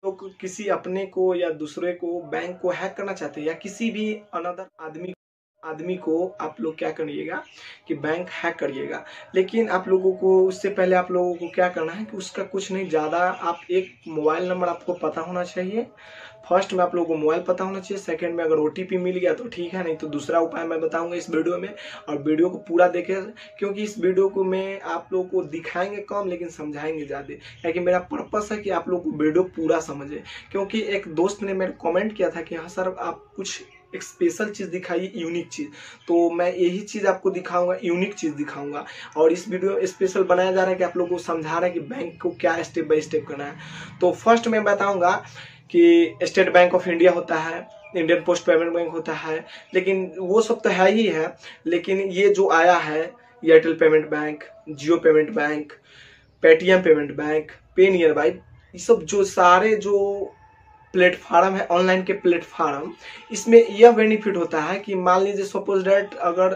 लोग किसी अपने को या दूसरे को बैंक को हैक करना चाहते हैं या किसी भी अनदर आदमी को आप लोग क्या करिएगा कि बैंक हैक करिएगा। लेकिन आप लोगों को उससे पहले आप लोगों को क्या करना है कि उसका कुछ नहीं ज़्यादा, आप एक मोबाइल नंबर आपको पता होना चाहिए। फर्स्ट में आप लोगों को मोबाइल पता होना चाहिए, सेकंड में अगर OTP मिल गया तो ठीक है, नहीं तो दूसरा उपाय मैं बताऊंगा इस वीडियो में। और वीडियो को पूरा देखें क्योंकि इस वीडियो को मैं आप लोगों को दिखाएंगे कम लेकिन समझाएंगे ज़्यादा, क्योंकि मेरा पर्पस है कि आप लोग को वीडियो पूरा समझे। क्योंकि एक दोस्त ने मेरे कॉमेंट किया था कि हाँ सर आप कुछ एक स्पेशल चीज़ दिखाइए, यूनिक चीज़, तो मैं यही चीज़ आपको दिखाऊंगा, यूनिक चीज़ दिखाऊंगा। और इस वीडियो स्पेशल बनाया जा रहा है कि आप लोगों को समझा रहा है कि बैंक को क्या स्टेप बाय स्टेप करना है। तो फर्स्ट मैं बताऊंगा कि स्टेट बैंक ऑफ इंडिया होता है, इंडियन पोस्ट पेमेंट बैंक होता है, लेकिन वो सब तो है ही है। लेकिन ये जो आया है Airtel payment bank, Jio payment bank, Paytm payment bank, pay nearby, ये सब जो सारे जो प्लेटफार्म है, ऑनलाइन के प्लेटफार्म, इसमें यह बेनिफिट होता है कि मान लीजिए सपोज डेट अगर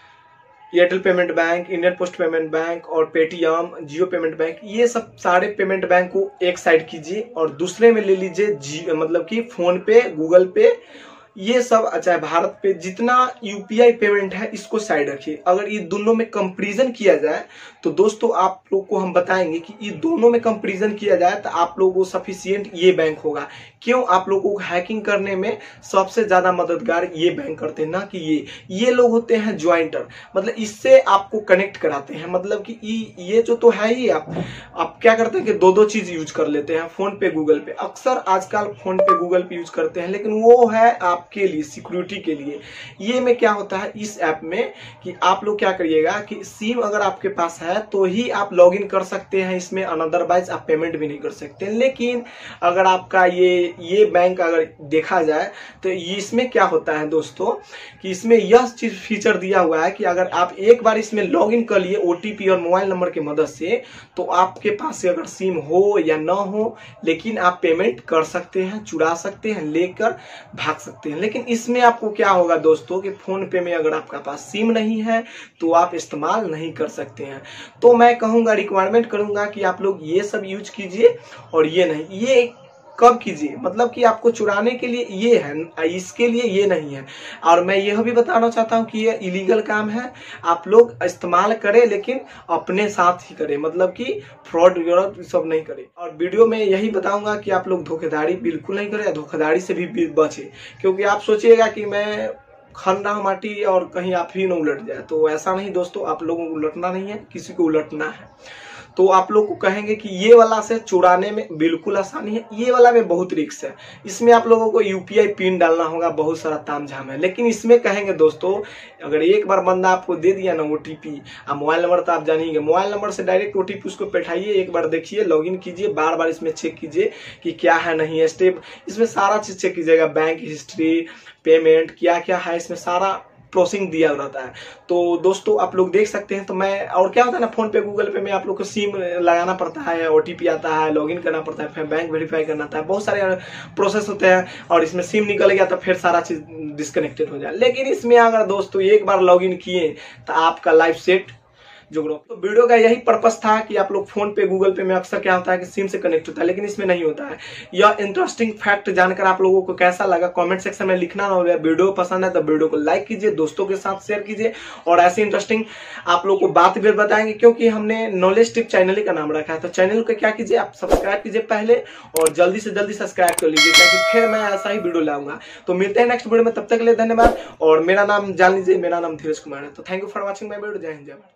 Airtel payment bank, Indian post payment bank और पेटीएम, जियो पेमेंट बैंक, ये सब सारे पेमेंट बैंक को एक साइड कीजिए और दूसरे में ले लीजिए मतलब कि फोन पे, गूगल पे, ये सब चाहे भारत पे जितना UPI पेमेंट है इसको साइड रखिए। अगर ये दोनों में कंपैरिजन किया जाए तो दोस्तों आप लोग को हम बताएंगे कि ये दोनों में कंपैरिजन किया जाए तो आप लोगों को सफिशिएंट ये बैंक होगा। क्यों? आप लोगों को हैकिंग करने में सबसे ज्यादा मददगार ये बैंक करते हैं, ना कि ये लोग होते हैं ज्वाइंटर, मतलब इससे आपको कनेक्ट कराते हैं। मतलब कि ये जो तो है ही, आप क्या करते हैं कि दो चीज यूज कर लेते हैं, फोन पे, गूगल पे। अक्सर आजकल फोन पे, गूगल पे यूज करते हैं, लेकिन वो है आपके लिए सिक्योरिटी के लिए। ये में क्या होता है इस ऐप में कि आप लोग क्या करिएगा कि सिम अगर आपके पास है तो ही आप लॉगिन कर सकते हैं इसमें, अनदरवाइज आप पेमेंट भी नहीं कर सकते। लेकिन अगर आपका ये बैंक अगर देखा जाए तो इसमें क्या होता है दोस्तों कि इसमें यह चीज फीचर दिया हुआ है कि अगर आप एक बार इसमें लॉगिन कर लिए OTP और मोबाइल नंबर की मदद से, तो आपके पास से अगर सिम हो या ना हो, लेकिन आप पेमेंट कर सकते हैं, चुरा सकते हैं, लेकर भाग सकते हैं। लेकिन इसमें आपको क्या होगा दोस्तों कि फोन पे में अगर आपका पास सिम नहीं है तो आप इस्तेमाल नहीं कर सकते हैं। तो मैं कहूंगा, रिक्वायरमेंट करूंगा कि आप लोग ये सब यूज कीजिए और ये नहीं। ये कब कीजिए? मतलब कि आपको चुराने के लिए ये है, इसके लिए ये नहीं है। और मैं यह भी बताना चाहता हूं कि ये इलीगल काम है, आप लोग इस्तेमाल करें लेकिन अपने साथ ही करें, मतलब कि फ्रॉड वगैरह सब नहीं करें। और वीडियो में यही बताऊंगा कि आप लोग धोखाधड़ी बिल्कुल नहीं करें, धोखाधड़ी से भी बचें। क्योंकि आप सोचिएगा कि मैं खन रहा हूं माटी और कहीं आप ही न उलट जाए, तो ऐसा नहीं दोस्तों, आप लोगों को उलटना नहीं है, किसी को उलटना है। तो आप लोग को कहेंगे कि ये वाला से चुराने में बिल्कुल आसानी है, ये वाला में बहुत रिस्क है। इसमें आप लोगों को UPI पिन डालना होगा, बहुत सारा तामझाम है। लेकिन इसमें कहेंगे दोस्तों, अगर एक बार बंदा आपको दे दिया ना OTP, मोबाइल नंबर तो आप जानिएंगे, मोबाइल नंबर से डायरेक्ट OTP उसको बैठाइए, एक बार देखिए, लॉगिन कीजिए, बार बार इसमें चेक कीजिए कि क्या है नहीं है स्टेप, इसमें सारा चीज चेक कीजिएगा, बैंक हिस्ट्री, पेमेंट क्या क्या है, इसमें सारा प्रोसेसिंग दिया रहता है। तो दोस्तों आप लोग देख सकते हैं। तो मैं, और क्या होता है ना, फोन पे, गूगल पे में आप लोग को सिम लगाना पड़ता है, OTP आता है, लॉगिन करना पड़ता है, फिर बैंक वेरीफाई करना होता है, बहुत सारे प्रोसेस होते हैं। और इसमें सिम निकल गया तो फिर सारा चीज डिस्कनेक्टेड हो जाए। लेकिन इसमें अगर दोस्तों एक बार लॉगिन किए तो आपका लाइफ सेट जुगड़ो। तो वीडियो का यही पर्पस था कि आप लोग फोन पे, गूगल पे में अक्सर क्या होता है कि सिम से कनेक्ट होता है, लेकिन इसमें नहीं होता है। यह इंटरेस्टिंग फैक्ट जानकर आप लोगों को कैसा लगा कमेंट सेक्शन में लिखना ना होगा। वीडियो पसंद है तो वीडियो को लाइक कीजिए, दोस्तों के साथ शेयर कीजिए, और ऐसे इंटरेस्टिंग आप लोग को बात भी बताएंगे, क्योंकि हमने नॉलेज टिप चैनल का नाम रखा है। तो चैनल को क्या कीजिए, आप सब्सक्राइब कीजिए पहले, और जल्दी से जल्दी सब्सक्राइब कर लीजिए, ताकि फिर मैं ऐसा ही वीडियो लाऊंगा। तो मिलते हैं नेक्स्ट वीडियो में, तब तक के लिए धन्यवाद। और मेरा नाम जान लीजिए, मेरा नाम धीरज कुमार है। तो thank you for watching my video. जय हिंद, जय भारत।